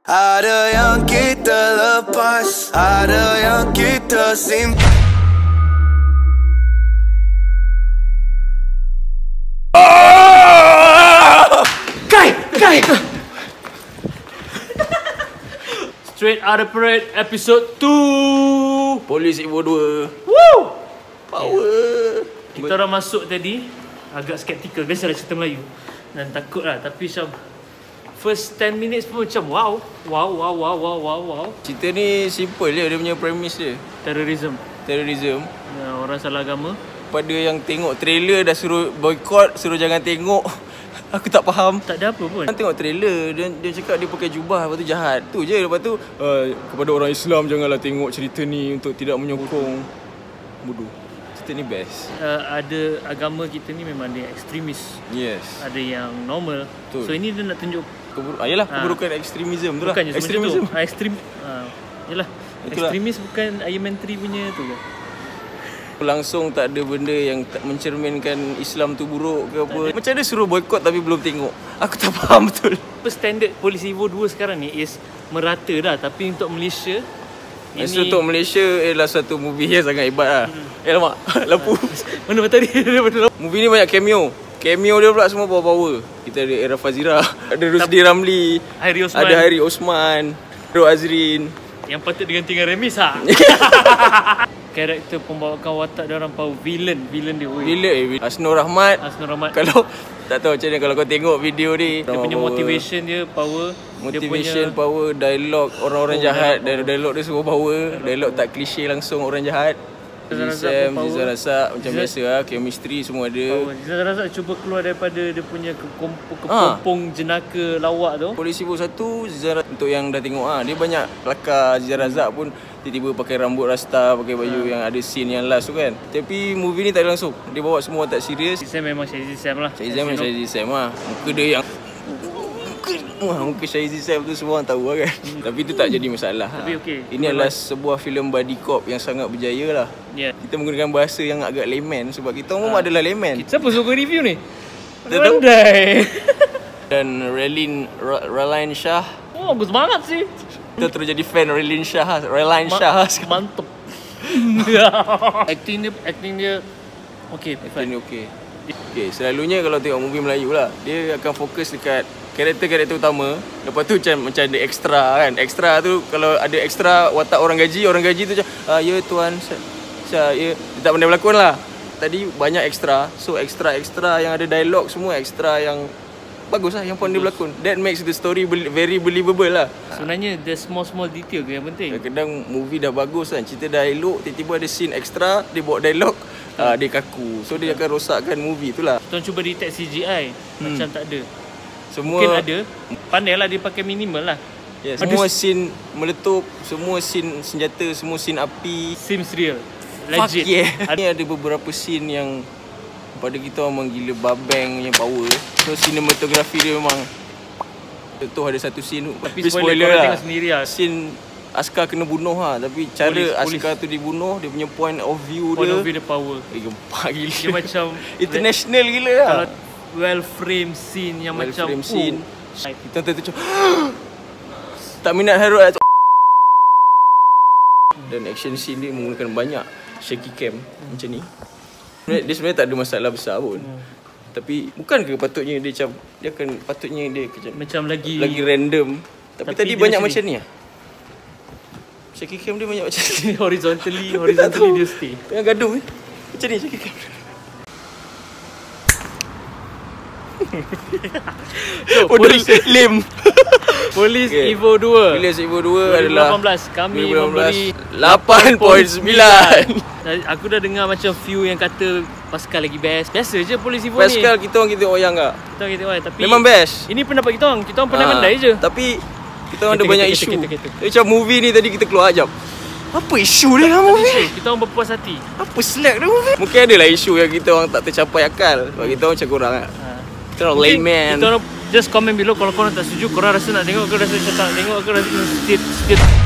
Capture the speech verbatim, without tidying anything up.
Ada yang kita lepas, ada yang kita simpan. Kai! Kai! Straight Outta Parade episode two. Polis Evo dua. Woo! Power. Yeah. Kita orang masuk tadi agak skeptikal. Biasalah cerita Melayu. Dan takut lah. Tapi macam first ten minutes pun macam wow. Wow, wow, wow, wow, wow, wow. Cerita ni simple je, dia punya premise dia. Terrorism. Terrorism. Ya, orang salah agama. Pada yang tengok trailer dah suruh boycott, suruh jangan tengok. Aku tak faham. Tak ada apa pun. Kan tengok trailer, dia, dia cakap dia pakai jubah, lepas tu jahat. Tu je, lepas tu uh, kepada orang Islam janganlah tengok cerita ni untuk tidak menyokong. Bodoh. Cerita ni best. Uh, ada agama kita ni memang ada yang ekstremis. Yes. Ada yang normal. Betul. So ini dia nak tunjuk Kebur- ah, yelah, keburukan ha. ekstremism tu lah. Bukannya Ekstremism. ha, ekstrim, ha, yelah. Itulah. Ekstremis bukan Iron Man three punya tu ke? Langsung tak ada benda yang tak mencerminkan Islam tu buruk ke apa. Macam mana suruh boycott tapi belum tengok. Aku tak faham betul. Standard Polis Evo dua sekarang ni is merata dah. Tapi untuk Malaysia ini... Untuk Malaysia ialah satu movie yang sangat hebat lah. Hmm. Eh lama, lampu. Mana tadi? Movie ni banyak cameo. Cameo dia pula semua power-power. Kita ada Era Fazira, ada Rusdi Ramli, Hairi Osman. ada Hairi Osman, Ro Azrin. Yang patut diganti dengan Remis ha. Karakter pembawakan watak dia orang power. Villain, villain dia. Villain eh, Hasnur Rahmat. Hasnur Rahmat. Kalau tak tahu macam mana kalau kau tengok video ni. Dia punya power. Motivation dia power. Motivation dia punya... power, dialog orang-orang oh, jahat, dialog, dan dialog dia semua power. Dialog tak klise langsung orang jahat. Zizam, Zizam Razak macam Zizam, biasa lah, chemistry semua ada. Zizam Razak cuba keluar daripada dia punya kepompong ha. jenaka lawak tu. Polis Evo satu, Zizam Razak untuk yang dah tengok ah, dia banyak kelakar. Zizam Razak pun tiba-tiba pakai rambut rasta, pakai baju ha. yang ada scene yang last tu kan. Tapi movie ni tak ada langsung. Dia bawa semua tak serius. Zizam memang Syahid Zizam lah. Syahid Zizam memang Syahid Zizam lah. Muka dia yang Wah, muka Syahid Zizam tu semua orang tahu lah kan. Hmm. Tapi itu tak jadi masalah. Tapi okey. Ini adalah sebuah filem buddy cop yang sangat berjaya lah. Yeah. Kita menggunakan bahasa yang agak layman sebab kita orang ha. adalah layman. Siapa suruh review ni? Pandai. Dan Relin Relain Shah. Oh, bagus banget sih. Kita terus jadi fan Relin Shah. Relain Ma Shah. Mantap. Acting dia acting dia okey, acting dia okey. Okay, selalunya kalau tengok movie Melayu lah, dia akan fokus dekat karakter-karakter utama. Lepas tu macam macam ada extra kan. Extra tu kalau ada extra watak orang gaji, orang gaji tu macam ah, ya tuan, saya ya, dia tak pandai berlakon lah. Tadi banyak extra. So extra-extra yang ada dialog semua extra yang bagus lah, yang pandai berlakon. That makes the story very believable lah. Sebenarnya the small-small detail ke yang penting. Kadang-kadang movie dah bagus kan, cerita dah elok, tiba-tiba ada scene extra, dia bawa dialog. Uh, dia kaku. So dia akan rosakkan movie tu lah. Tuan cuba detect C G I hmm. macam tak ada. Semua mungkin ada. Pandailah dia pakai minimal lah. Yeah, semua scene meletup, semua scene senjata, semua scene api. Seems real. Legit. Fuck yeah. Ada beberapa scene yang pada kita memang gila babang punya power. So cinematography dia memang tu ada satu scene. Tapi spoiler, spoiler lah. Tengok sendiri lah. Scene askar kena bunuh ha, tapi cara polis, askar polis. tu dibunuh, dia punya point of view point dia. Point of view dia power. Eh, gempak gila. Dia macam international gila lah. Kalau well frame scene yang well macam frame scene. Oh. Kita tu macam tak minat Harut lah. Dan action scene dia menggunakan banyak shaky cam hmm. macam ni. Dia sebenarnya tak ada masalah besar pun. Hmm. Tapi bukan ke patutnya dia macam dia akan patutnya dia macam, macam lagi lagi random. Tapi, tapi tadi banyak macam ni ah. Shaky cam dia banyak macam ni. Horizontally, horizontally dia stay. Tengah gaduh ni. Macam ni shaky cam. So, Polis Lim. Polis okay. Evo dua. Polis Evo dua adalah dua ribu lapan belas. Kami memberi lapan perpuluhan sembilan. Aku dah dengar macam few yang kata Pascal lagi best. Biasa je Polis Evo Pascal, ni. Pascal kita orang kita oyang tak? Kita orang kita oyang tapi memang best. Ini pendapat kita orang. Kita orang pandai-pandai ha, je. Tapi kita orang ada banyak kita, isu. kita, kita, kita. Macam movie ni tadi kita keluar ajab. Apa isu dia dalam movie? Kita orang berpuas hati. Apa slack dia movie? Mungkin adalah isu yang kita orang tak tercapai akal. Sebab kita orang macam korang lah. Ha. Kita orang layman. Kita orang just comment below kalau korang tak setuju, korang rasa nak tengok ke rasa macam tak nak tengok ke rasa skip skip